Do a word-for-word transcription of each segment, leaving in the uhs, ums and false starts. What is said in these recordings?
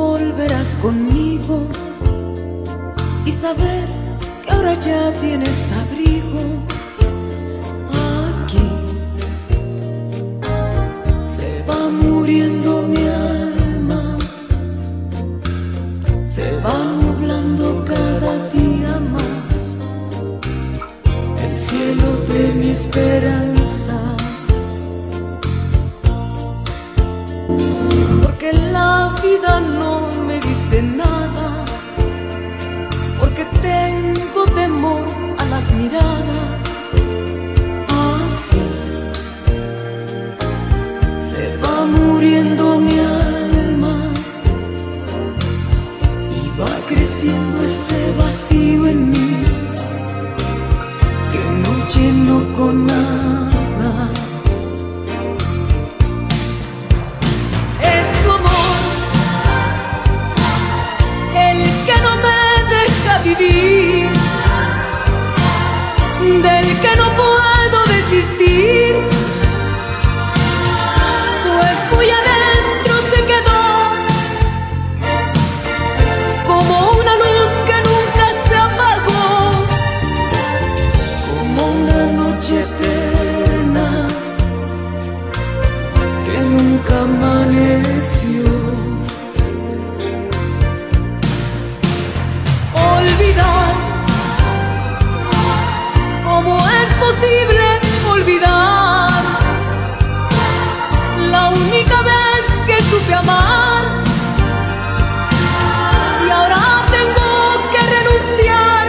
volverás conmigo y saber que ahora ya tienes abrigo. Aquí se va muriendo mi alma, se va nublando cada día más el cielo de mi esperanza. Porque la vida no me dice nada, porque tengo temor a las miradas. Así se va muriendo mi alma y va creciendo ese vacío en mí que no lleno con nada. Vivir, del que no puedo desistir, pues muy adentro se quedó como una luz que nunca se apagó, como una noche eterna que nunca amaneció. Olvidar, ¿cómo es posible olvidar la única vez que supe amar? Y ahora tengo que renunciar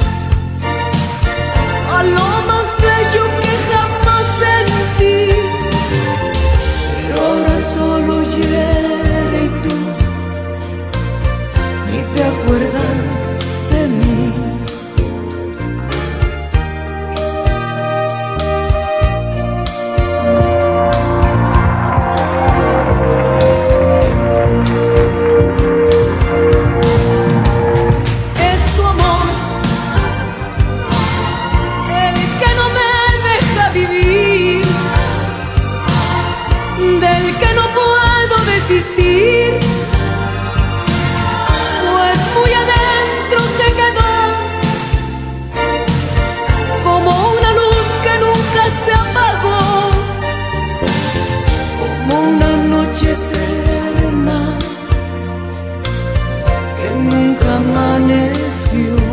a lo más bello que jamás sentí, pero ahora solo hiere y tú ni te acuerdas de mí. Es tu amor el que no me deja vivir, del que no puedo desistir, pues muy adentro se quedó como una luz que nunca se apagó, como una noche eterna que nunca amaneció.